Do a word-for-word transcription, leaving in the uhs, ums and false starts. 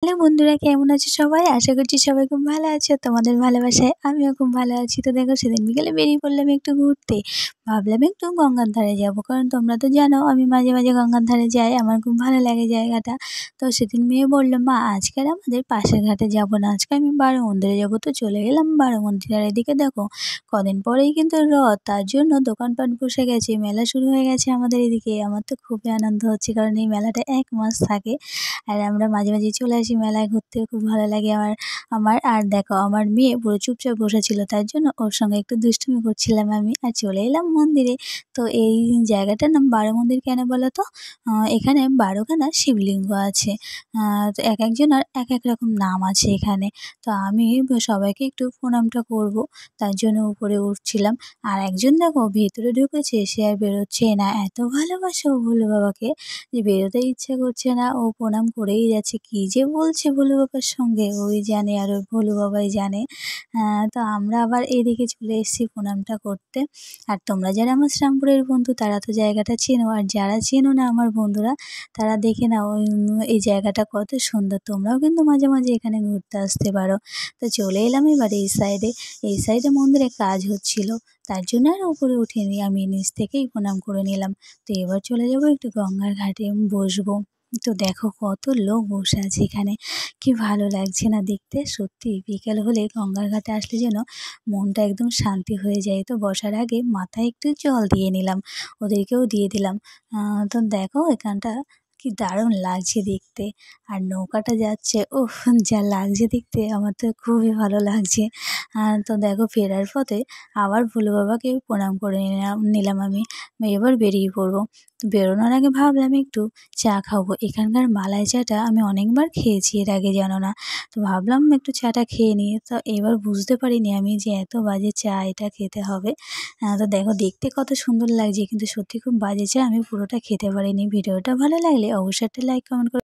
Hello বন্ধুরা, কেমন আছো সবাই? আশা করছি সবাই খুব ভালো আছো। তোমাদের ভালোবাসায় আমিও খুব ভালো আছি। তো দেখো, সেদিন বিকেলে বেরিয়ে পড়লাম একটু ঘুরতে। ভাবলাম একটু গঙ্গার ধারে যাব, কারণ তোমরা তো জানো আমি মাঝে মাঝে গঙ্গার ধারে যাই, আমার খুব ভালো লাগে জায়গাটা। তো সেদিন মেয়ে বললো, মা আজকে আর আমাদের পাশের ঘাটে যাব না, আজকে আমি বারো মন্দিরে যাবো। তো চলে গেলাম বারো মন্দির। আর এদিকে দেখো, কদিন পরেই কিন্তু রথ, তার জন্য দোকানপাট বসে গেছে, মেলা শুরু হয়ে গেছে আমাদের এদিকে। আমার তো খুবই আনন্দ হচ্ছে, কারণ এই মেলাটা এক মাস থাকে। আর আমরা মাঝে মাঝে চলে আসি মেলায় ঘুরতে, খুব ভালো লাগে আমার আমার আর দেখো, আমার মেয়ে পুরো চুপচাপ বসেছিল, তার জন্য ওর সঙ্গে একটু দুষ্টুমি করছিলাম আমি। আর চলে এলাম মন্দিরে। তো এই জায়গাটার নাম বারো মন্দির কেন বলো তো? এখানে বারোখানা শিবলিঙ্গ আছে। তো এক একজনের এক এক রকম নাম আছে এখানে। তো আমি সবাইকে একটু প্রণামটা করব, তার জন্য উপরে উঠছিলাম। আর একজন দেখো ভেতরে ঢুকেছে, সে আর বেরোচ্ছে না, এত ভালোবাসে ও ভোলে বাবাকে যে বেরোতে ইচ্ছে করছে না, ও প্রণাম করেই যাচ্ছে। কী যে বলছে ভোলে বাবার সঙ্গে, ওই জানে আর ওই ভোলে বাবাই জানে। তো আমরা আবার এদিকে চলে এসেছি প্রণামটা করতে। আর তোমরা যারা আমার শ্রীরামপুরের বন্ধু, তারা তো জায়গাটা চেনো, আর যারা চেনো না আমার বন্ধুরা, তারা দেখে নাও ওই এই জায়গাটা কত সুন্দর। তোমরাও কিন্তু মাঝে মাঝে এখানে ঘুরতে আসতে পারো। তো চলে এলাম এবার এই সাইডে। এই সাইডে মন্দিরে কাজ হচ্ছিল, তার জন্য আর উপরে উঠিনি, আমি নিচ থেকেই প্রণাম করে নিলাম। তো এবার চলে যাবো একটু গঙ্গার ঘাটে বসবো। তো দেখো কত লোক বসে আছে এখানে, কি ভালো লাগছে না দেখতে। সত্যি বিকেল হলে গঙ্গার ঘাটে আসলে যেন মনটা একদম শান্তি হয়ে যায়। তো বসার আগে মাথায় একটু জল দিয়ে নিলাম, ওদেরকেও দিয়ে দিলাম। তো দেখো এখানটা কি দারুণ লাগছে দেখতে। আর নৌকাটা যাচ্ছে, ওহ যা লাগছে দেখতে, আমার তো খুবই ভালো লাগছে। তো দেখো ফেরার পথে আবার ভোলে বাবাকে প্রণাম করে নিলাম নিলাম আমি। এবার বেরিয়ে পড়বো। তো বেরোনোর আগে ভাবলাম একটু চা খাবো। এখানকার মালাই চাটা আমি অনেকবার খেয়েছি এর আগে, জানো না। তো ভাবলাম একটু চাটা খেয়ে নিই। তো এবার বুঝতে পারিনি আমি যে এত বাজে চা এটা খেতে হবে। তো দেখো দেখতে কত সুন্দর লাগছে, কিন্তু সত্যি খুব বাজে চা, আমি পুরোটা খেতে পারিনি। ভিডিওটা ভালো লাগলে অবশ্যই একটা লাইক কমেন্ট করে